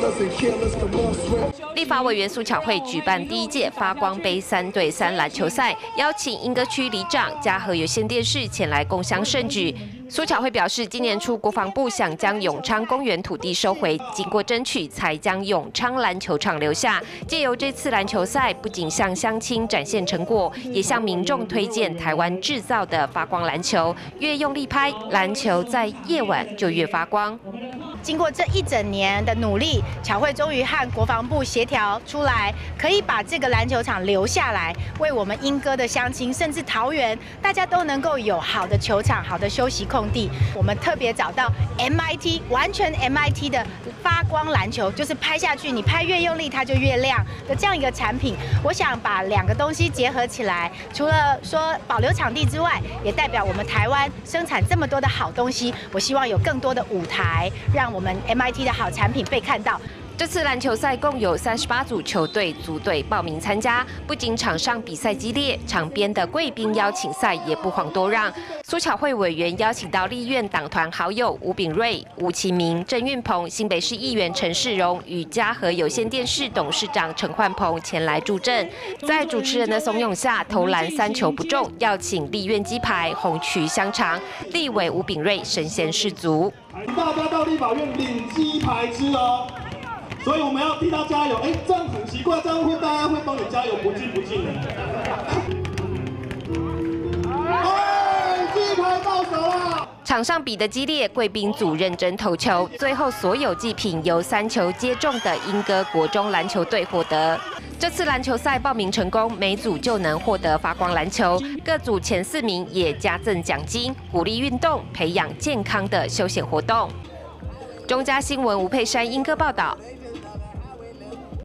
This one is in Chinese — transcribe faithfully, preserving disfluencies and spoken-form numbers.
立法委员苏巧慧举办第一届发光杯三对三篮球赛，邀请莺歌区里长嘉禾有线电视前来共襄盛举。苏巧慧表示，今年初国防部想将永昌公园土地收回，经过争取才将永昌篮球场留下。借由这次篮球赛，不仅向乡亲展现成果，也向民众推荐台湾制造的发光篮球。越用力拍，篮球在夜晚就越发光。 经过这一整年的努力，巧慧终于和国防部协调出来，可以把这个篮球场留下来，为我们莺歌的乡亲，甚至桃园，大家都能够有好的球场、好的休息空地。我们特别找到 M I T， 完全 M I T 的发光篮球，就是拍下去，你拍越用力它就越亮的这样一个产品。我想把两个东西结合起来，除了说保留场地之外，也代表我们台湾生产这么多的好东西。我希望有更多的舞台，让我们 M I T 的好产品被看到。 这次篮球赛共有三十八组球队组队报名参加，不仅场上比赛激烈，场边的贵宾邀请赛也不遑多让。苏巧慧委员邀请到立院党团好友吴秉睿、吴其明、郑运鹏、新北市议员陈世荣与嘉禾有线电视董事长陈焕鹏前来助阵。在主持人的怂恿下，投篮三球不中，要请立院鸡排、红曲香肠。立委吴秉睿身先士卒， 大家到立法院领鸡排吃哦。所以我们要替他加油，哎，这样很奇怪，这样会大家会帮你加油，不进不进的。哎，鸡排到手了！ 场上比得激烈，贵宾组认真投球，最后所有祭品由三球接中的莺歌国中篮球队获得。这次篮球赛报名成功，每组就能获得发光篮球，各组前四名也加赠奖金，鼓励运动，培养健康的休闲活动。中嘉新闻吴佩珊莺歌报道。